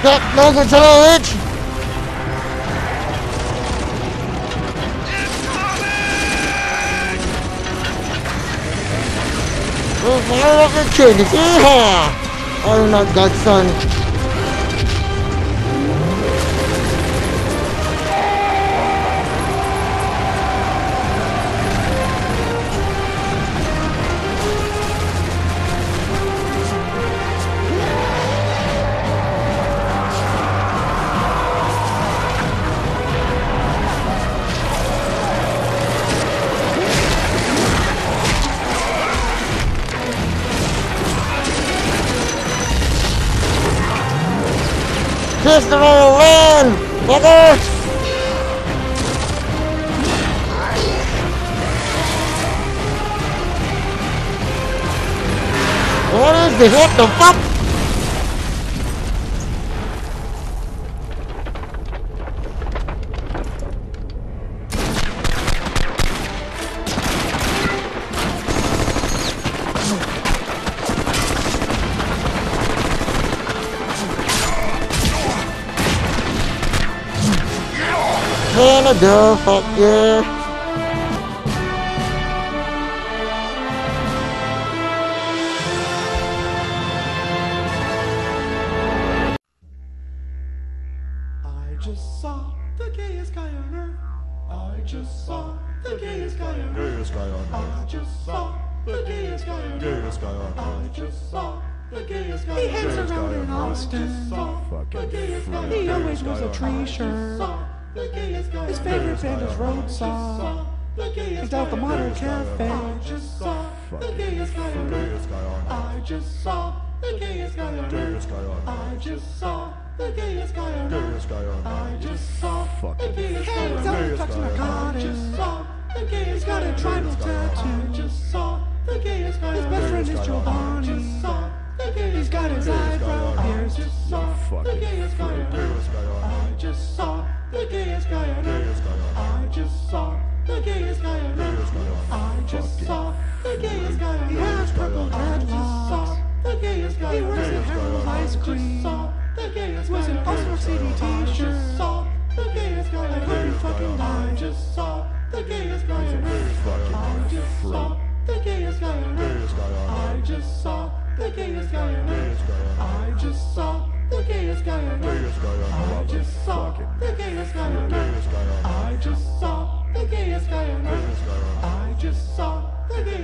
Get moving to the edge! Oh, fire up the kid! Yeehaw! Oh, not godson. Pistol on land, mother! What is this? What the fuck? Canada, fuck yeah. I just saw the gayest guy on earth. I just saw the gayest guy on earth. I just saw the gayest guy on earth. I just saw the gayest guy on earth. He hangs around in Austin. He always wears a tree shirt. His favorite band is Roadside. He's out the Modern Cafe. I just saw the gayest guy on earth. I just saw the gayest guy on earth. I just saw the gayest guy on earth. I just saw the gayest guy on earth. Hands out talks narcotics. He's got a tribal tattoo. I just saw the gayest guy. His best friend is Giovanni. He's got his eyebrow pierced. I just saw the gayest guy on earth. I just saw the gayest guy on earth. I just saw the gayest guy on earth. I just saw the gayest guy on earth. He has purple dreadlocks. The gayest guy on earth. He wears a Harold ice cream. The gayest guy on earth. Wears an All-Star CD t-shirt. The gayest guy on earth. I hope he fucking dies. I just saw the gayest guy on earth. I just saw the gayest guy on earth. I just saw the gayest guy on earth. I just saw the gayest guy on earth. I just saw the gayest guy on earth. I just saw the gayest guy on earth. I just saw the gayest